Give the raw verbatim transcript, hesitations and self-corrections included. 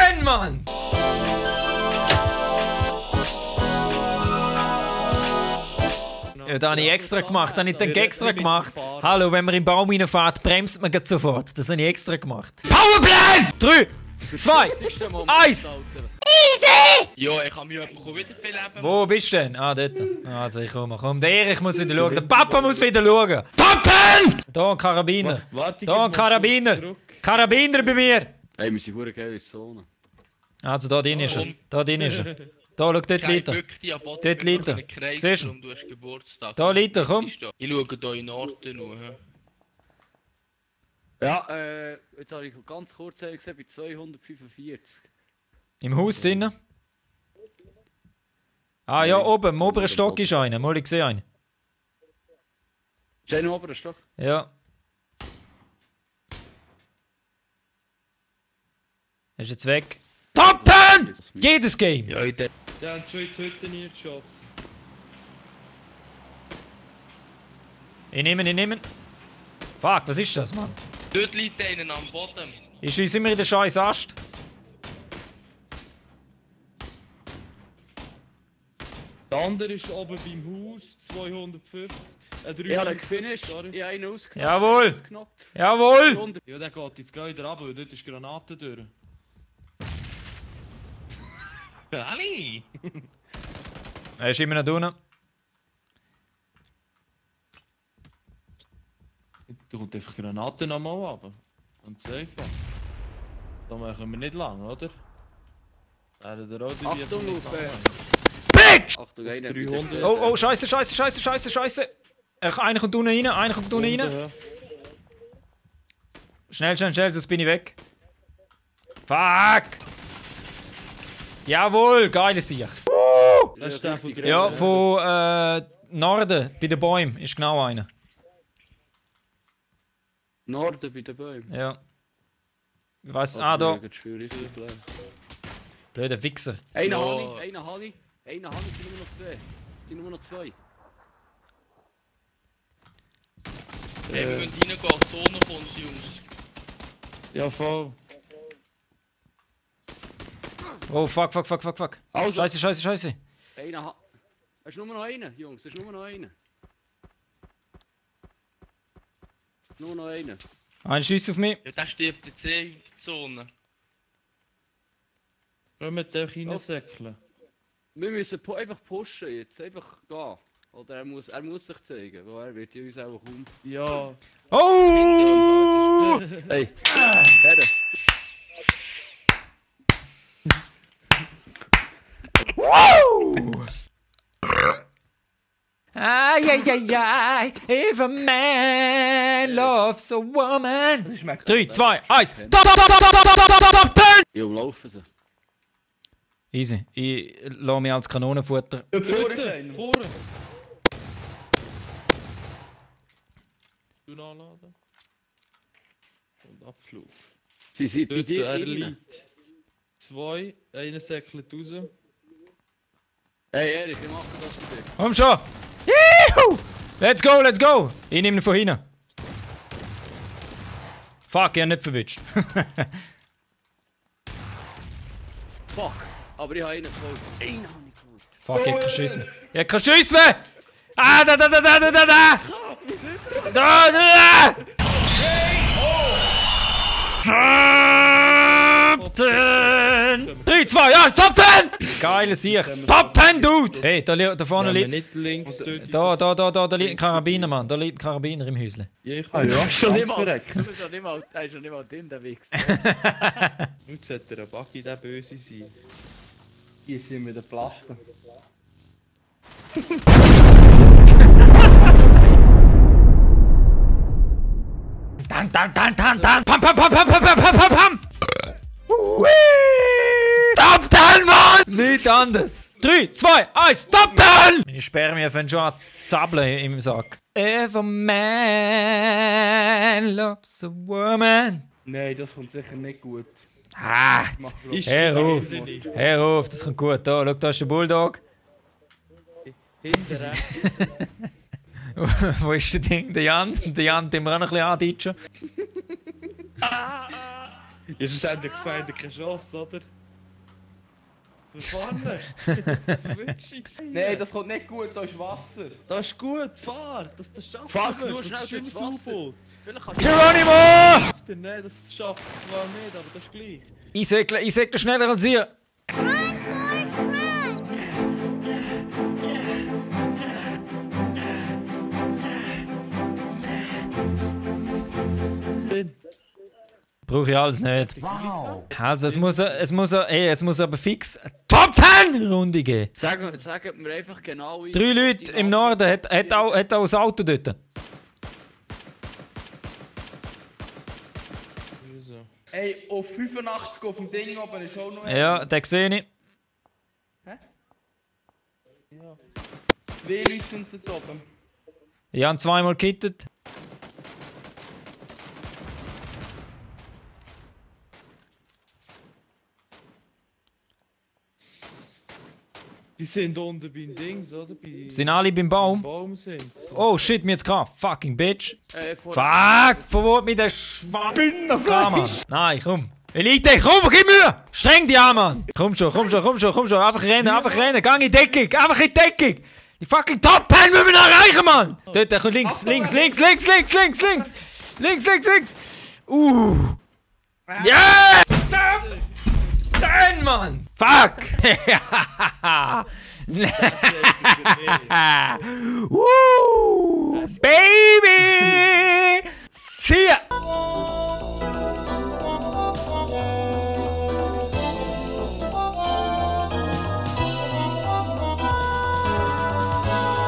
ten, Mann! Ja, das habe ich extra gemacht, das habe ich dann extra gemacht. Hallo, wenn man im Baum reinfährt, bremst man gleich sofort. Das habe ich extra gemacht. Powerplay! drei, zwei, eins! Easy! Ja, ich kann mich einfach wieder beleben. Wo bist du denn? Ah, dort. Also, ich komme. Komm, der Erich muss wieder schauen. Der Papa muss wieder schauen. Top ten! Da ein Karabiner. Da ein Karabiner. Karabiner bei mir. Hey, wir sind verdammt geil in der Zone. Also, da drin ist er. Da drin ist er. Da, schau, dort liegt er. Dort liegt er. Siehst du? Da liegt er, komm. Ich schaue hier in Norden noch. Ja, äh, jetzt habe ich ganz kurz gesehen, bei zweihundertfünfundvierzig. Im Haus drinnen? Ah ja, oben, im oberen Stock ist einer. Mal, ich sehe einen. Ist einer im oberen Stock? Ja. Er ist jetzt weg. Top ten! Jedes Game! Ja, ich denke. Der hat schon in die Hütte nie geschossen. Ich nehme ihn, ich nehme ihn. Fuck, was ist das, Mann? Dort liegt einer am Boden. Ich schieße immer in den scheiß Ast. Der andere ist oben beim Haus, zweihundertfünfzig. Äh, Ich habe ihn gefinisht, ich habe einen ausgenockt. Jawohl! Ausgenockt. Jawohl! Ja, der geht jetzt gerade wieder runter, weil dort ist Granate durch. Ali! Er ist immer noch unten. Da kommt einfach Granaten nochmal runter. Ganz einfach. Da machen wir nicht lang, oder? Während der Rode Achtung auf, äh, Bitch! Achtung, einer. dreihundert. Oh, oh, scheiße, scheiße, scheiße, scheiße, scheiße. Einer kommt unten rein, einer kommt unten rein. Ja. Schnell, schnell, schnell, sonst bin ich weg. Fuck! Jawohl, geile Sicht. Das ist der von Ja, von äh, Norden, bei den Bäumen, ist genau einer. Norden bei den Bäumen. Ja. Ich weiss, ah, da. Blöder Blöder Wichser. Einer Ja. habe ich, einer habe ich, einer habe ich, sind nur noch zwei. Es sind nur noch zwei. Hey, wir müssen reingehen, die Zone kommt, Jungs. Ja, voll. Oh, fuck, fuck, fuck, fuck, fuck. Also, Scheiße, scheiße, scheiße. einer ha... Es ist nur noch einer, Jungs, es ist nur noch einer. Nur noch einer. Ein Schuss auf mich. Ja, der stirbt in der C-Zone. Wollen wir den reinsäckeln? Wir müssen pu einfach pushen jetzt, einfach gehen. Oder er muss, er muss sich zeigen, weil er wird ja uns auch kaum... Ja. Oh! Hey, Herren. Woo! Ay, ay, ay, ay, if a man loves a woman. drei, zwei, eins. Top, top, top, top, top, top, top, top, top, ten! Ja, laufen sie. Easy. Ich lasse mich als Kanonenfutter. Vorne! Vorne! Du nachladen. Und Abflug. Sie sind bei Dort, dir er innen. liegt. Zwei, einer säckelt raus. Hey Erik, wir machen das für dich. Komm schon. Juhu! Let's go, let's go. Ich nehme ihn von hinten. Fuck, ich hab nicht verwitscht. Fuck, aber ich habe einen geholt. Einen habe ich geholt. Fuck, ich hab keinen Schuss mehr. Ich hab keinen Schuss mehr! Ah, da, da, da, da, da, da, da! Da, da, da! Top ten! drei, zwei, eins, Top ten! Geile Sicht. Top ten, Dude! Hey, da, li- da vorne Wenn wir liegt... nicht links dort. Da, da, da, da, da liegt ein Karabiner, Mann. Da liegt ein Karabiner im Häusle. Ja, ich Ah, kann ja, schon nicht mal. Du bist schon nicht mal, er ist schon nicht mal drin, der Wichs. Jetzt sollte der Buggy der Böse sein. Hier sind wir der Plasten. Tan, tan, tan, tan, tan! Pam, pam, pam, pam, pam, pam, pam, pam, pam! Hui! Top ten, Mann! Nicht anders. drei, zwei, eins, Top ten! Meine Spermien fangen schon an zu zappeln im Sack. If a man loves a woman. Nein, das kommt sicher nicht gut. Ah! Ist Hör auf! hinten nicht. Hör auf, das kommt gut. Da, schau, da ist der Bulldog. Hinten rechts. Wo ist der Ding? Der Jan? Der Jan, den wir auch noch ein bisschen andeutschen. Ist wahrscheinlich gefallen, keine Chance, oder? Vorne! Nein, das kommt nicht gut, da ist Wasser. Das ist gut, fahr! Das, das schafft Fahr er nur nicht, schnell das ist durchs ein Wasser. U-Boot. Vielleicht kannst du... Geronimo! Nein, das schafft er zwar nicht, aber das ist gleich. Ich segle, ich segle schneller als ihr. Brauche ich alles nicht. Wow. Also es muss, es muss, ey, es muss aber fix Top zehn Runde geben. Sagen, sagen wir einfach genau... wie- Drei Leute im Norden, hat, hat, auch, hat auch ein Auto dort. Wieso? Ey, auf fünfundachtzig auf dem Ding oben ist auch noch Ja, den sehe ich. Wie Leute sind dort oben? Ich habe zweimal gekittet. Die sind unten beim Dings, oder? Bei Sind alle beim Baum? Baum sind sie. Oh shit, mir jetzt gehabt. Fucking bitch. Äh, vor... Fuck, verwirrt mich der Schwabinner. Nein, komm. Elite, komm, gib mir! Streng dich an, Mann! Komm schon, komm schon, komm schon, komm schon. Einfach rennen, einfach rennen. Gang in Deckung, einfach in Deckung. Die fucking Top zehn müssen wir noch erreichen, Mann! Dort, der kommt links, links, links, links, links, links, links. Links, links, links. Uh. Yes! Top zehn, Mann! Fuck! Woo!